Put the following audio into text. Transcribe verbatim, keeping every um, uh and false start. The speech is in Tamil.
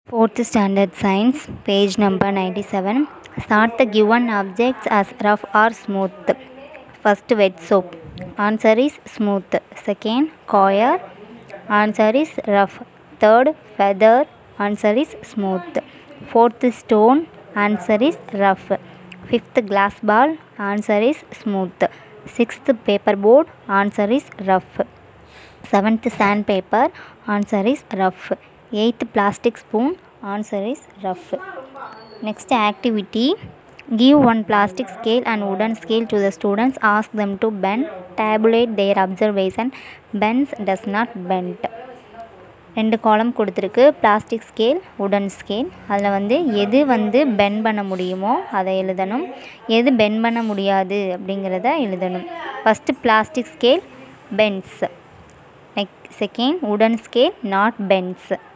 fourth Standard Science, page number ninety-seven. Start the given objects as rough or smooth. First, wet soap. Answer is smooth. Second, coir. Answer is rough. Third, feather. Answer is smooth. Fourth, stone. Answer is rough. Fifth, glass ball. Answer is smooth. Sixth, paper board. Answer is rough. Seventh, sandpaper. Answer is rough. Eighth, plastic spoon. Answer is rough. Next activity. Give one plastic scale and wooden scale to the students. Ask them to bend. Tabulate their observation. Bends does not bend. ரெண்டு காலம் கொடுத்துருக்கு. Plastic scale, wooden scale. அதில் வந்து எது வந்து பெண்ட் பண்ண முடியுமோ அதை எழுதணும், எது பெண்ட் பண்ண முடியாது அப்படிங்கிறத எழுதணும். First plastic scale bends. நெக் second wooden scale not bends.